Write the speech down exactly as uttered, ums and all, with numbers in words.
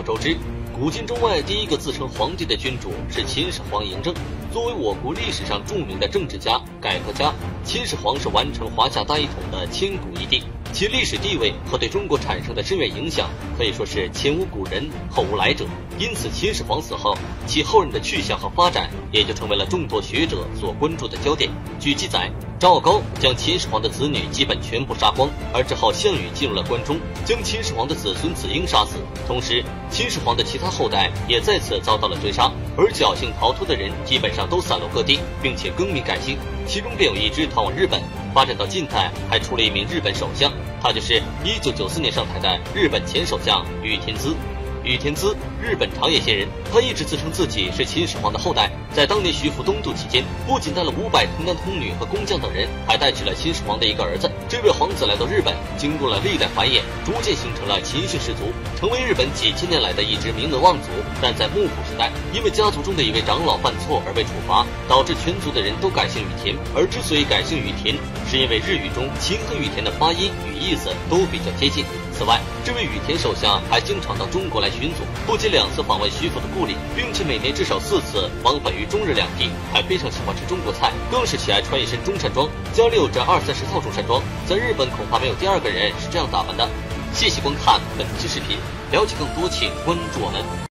周知，古今中外第一个自称皇帝的君主是秦始皇嬴政。作为我国历史上著名的政治家、改革家，秦始皇是完成华夏大一统的千古一帝，其历史地位和对中国产生的深远影响可以说是前无古人后无来者。因此，秦始皇死后，其后人的去向和发展也就成为了众多学者所关注的焦点。据记载，赵高将秦始皇的子女基本全部杀光，而之后项羽进入了关中，将秦始皇的子孙子婴杀死。同时，秦始皇的其他后代也再次遭到了追杀，而侥幸逃脱的人基本上都散落各地，并且更名改姓，其中便有一支逃往日本。发展到近代，还出了一名日本首相，他就是一九九四年上台的日本前首相羽田孜。羽田孜，日本长野县人，他一直自称自己是秦始皇的后代。在当年徐福东渡期间，不仅带了五百童男童女和工匠等人，还带去了秦始皇的一个儿子。这位皇子来到日本，经过了历代繁衍，逐渐形成了秦姓氏族，成为日本几千年来的一支名门望族。但在幕府时代，因为家族中的一位长老犯错而被处罚，导致全族的人都改姓羽田。而之所以改姓羽田，是因为日语中秦和羽田的发音与意思都比较接近。此外，这位羽田首相还经常到中国来巡抚，不仅两次访问徐福的故里，并且每年至少四次往返于中日两地，还非常喜欢吃中国菜，更是喜爱穿一身中山装，家里有着二三十套中山装，在日本恐怕没有第二个人是这样打扮的。谢谢观看本期视频，了解更多请关注我们。